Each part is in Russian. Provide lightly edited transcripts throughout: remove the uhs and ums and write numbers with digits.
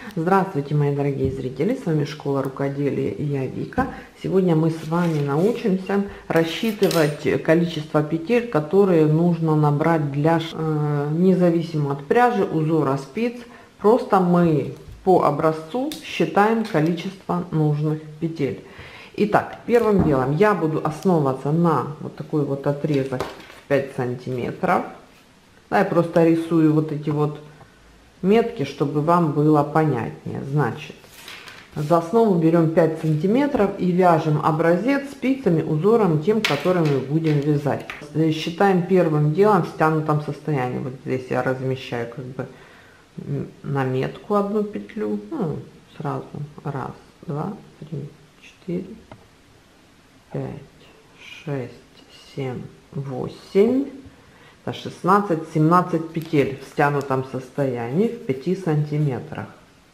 Здравствуйте, мои дорогие зрители, с вами Школа Рукоделия и я Вика. Сегодня мы с вами научимся рассчитывать количество петель, которые нужно набрать для независимо от пряжи, узора, спиц. Просто мы по образцу считаем количество нужных петель. Итак, первым делом я буду основываться на вот такой вот отрезок 5 сантиметров. Я просто рисую вот эти вот метки, чтобы вам было понятнее. Значит, за основу берем 5 сантиметров и вяжем образец спицами, узором тем, который мы будем вязать. Считаем первым делом в стянутом состоянии. Вот здесь я размещаю как бы на метку одну петлю. Сразу 1, 2, 3, 4, 5, 6, 7, 8. 16-17 петель в стянутом состоянии в 5 сантиметрах.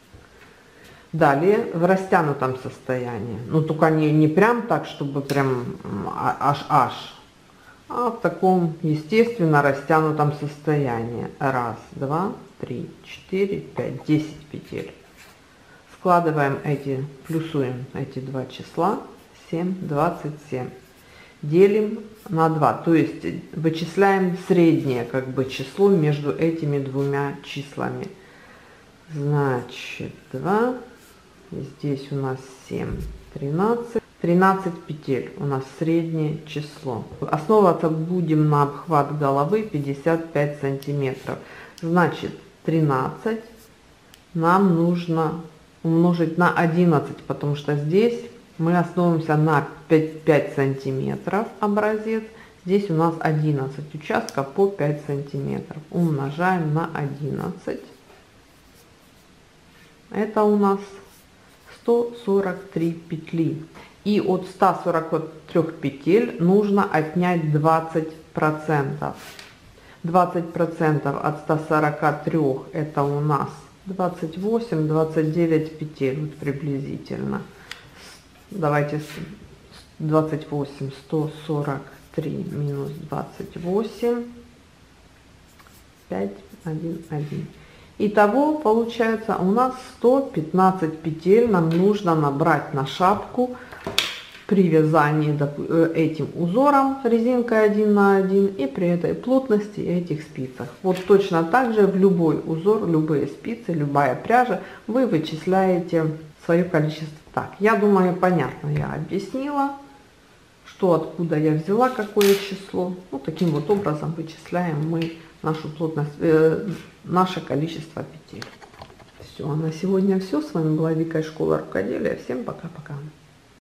Далее в растянутом состоянии, но только не прям так, чтобы прям аж, а в таком естественно растянутом состоянии. 1, 2, 3, 4, 5, 10 петель. Складываем эти, плюсуем эти два числа, 7, 27. Делим на 2, то есть вычисляем среднее как бы число между этими двумя числами. Значит, 2, здесь у нас 7, 13 петель у нас среднее число. Основываться будем на обхват головы 55 сантиметров. Значит, 13 нам нужно умножить на 11, потому что здесь мы основываемся на 5 сантиметров образец. Здесь у нас 11 участков по 5 сантиметров. Умножаем на 11. Это у нас 143 петли. И от 143 петель нужно отнять 20%. 20% от 143 это у нас 28-29 петель вот приблизительно. Давайте 28, 143 минус 28, 5, 1, 1. Итого получается у нас 115 петель нам нужно набрать на шапку при вязании этим узором резинкой 1 на 1 и при этой плотности этих спицах. Вот точно так же в любой узор, любые спицы, любая пряжа вы вычисляете свое количество. Так, я думаю, понятно я объяснила, что откуда я взяла какое число. Вот таким вот образом вычисляем мы нашу плотность, наше количество петель. Все, на сегодня все. С вами была Вика из Школы Рукоделия. Всем пока-пока.